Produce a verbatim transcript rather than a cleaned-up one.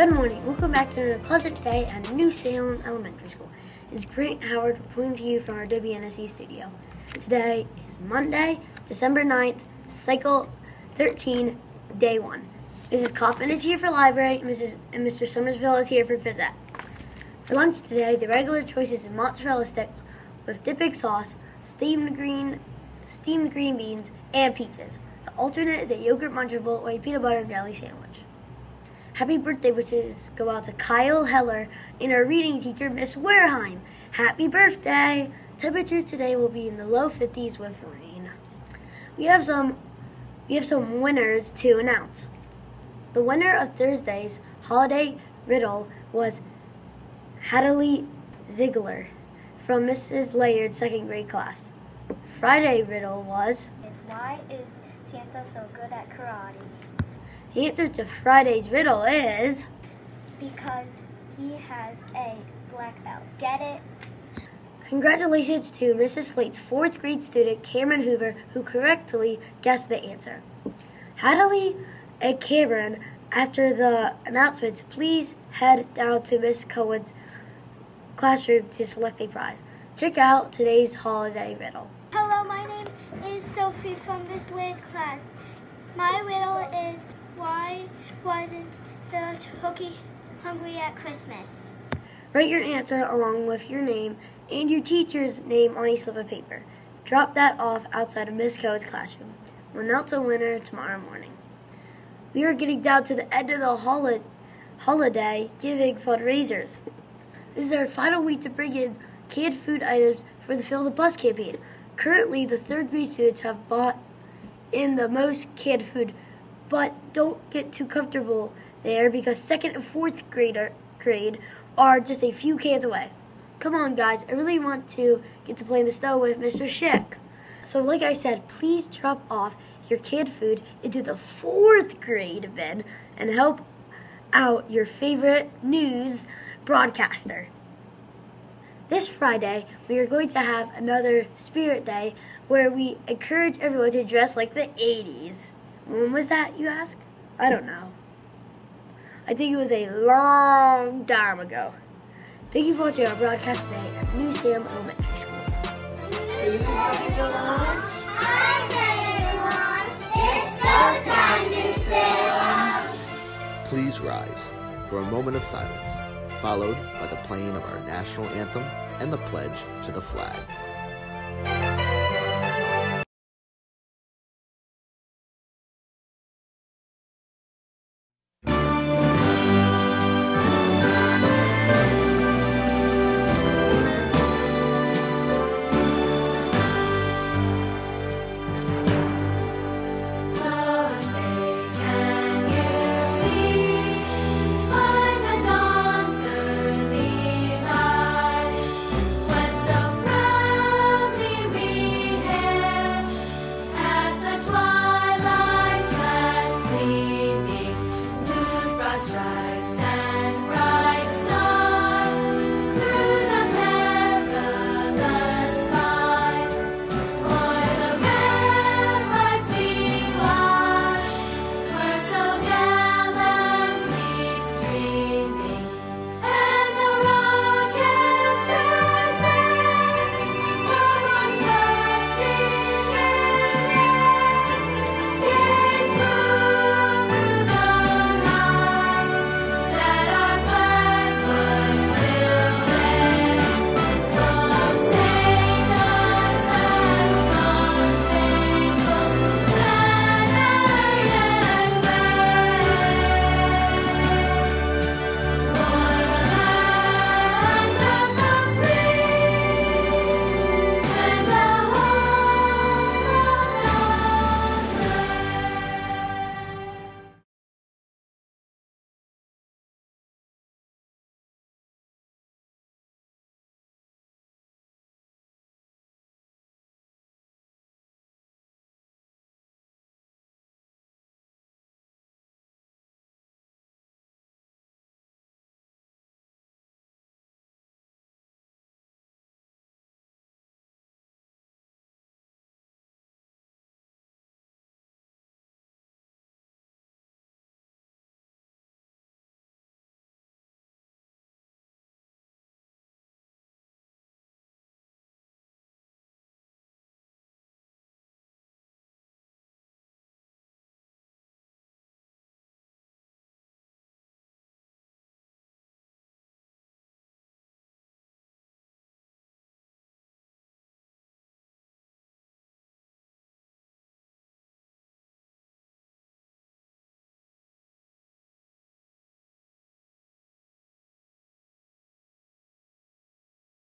Good morning. Welcome back to another pleasant day at New Salem Elementary School. It's Grant Howard reporting to you from our W N S E studio. Today is Monday, December ninth, cycle thirteen, day one. Missus Kaufman is here for library, and, Missus and Mister Somersville is here for phys ed. For lunch today, the regular choice is mozzarella sticks with dipping sauce, steamed green, steamed green beans, and peaches. The alternate is a yogurt munchable or a peanut butter and jelly sandwich. Happy birthday wishes go out to Kyle Heller and our reading teacher, Miss Wareheim. Happy birthday! Temperatures today will be in the low fifties with rain. We have some we have some winners to announce. The winner of Thursday's holiday riddle was Hadley Ziegler from Missus Layard's second grade class. Friday riddle was Is why is Santa so good at karate? The answer to Friday's riddle is Because he has a black belt. Get it? Congratulations to Missus Slate's fourth grade student, Cameron Hoover, who correctly guessed the answer. Hadley and Cameron, after the announcements, please head down to Miss Cohen's classroom to select a prize. Check out today's holiday riddle. Hello, my name is Sophie from Miss Lay's class. My riddle is, why wasn't the turkey hungry at Christmas? Write your answer along with your name and your teacher's name on a slip of paper. Drop that off outside of Miss Cohen's classroom. We'll announce the winner tomorrow morning. We are getting down to the end of the holi- holiday giving fundraisers. This is our final week to bring in canned food items for the Fill the Bus campaign. Currently, the third grade students have bought in the most canned food, but don't get too comfortable there because second and fourth grader grade are just a few cans away. Come on, guys, I really want to get to play in the snow with Mister Schick. So like I said, please drop off your canned food into the fourth grade bin and help out your favorite news broadcaster. This Friday, we are going to have another Spirit Day where we encourage everyone to dress like the eighties. When was that, you ask? I don't know. I think it was a long time ago. Thank you for watching our broadcast today at New Salem Elementary School. Please ready to launch? I'm ready to launch. It's go time, New Salem. Please rise for a moment of silence, followed by the playing of our national anthem and the pledge to the flag.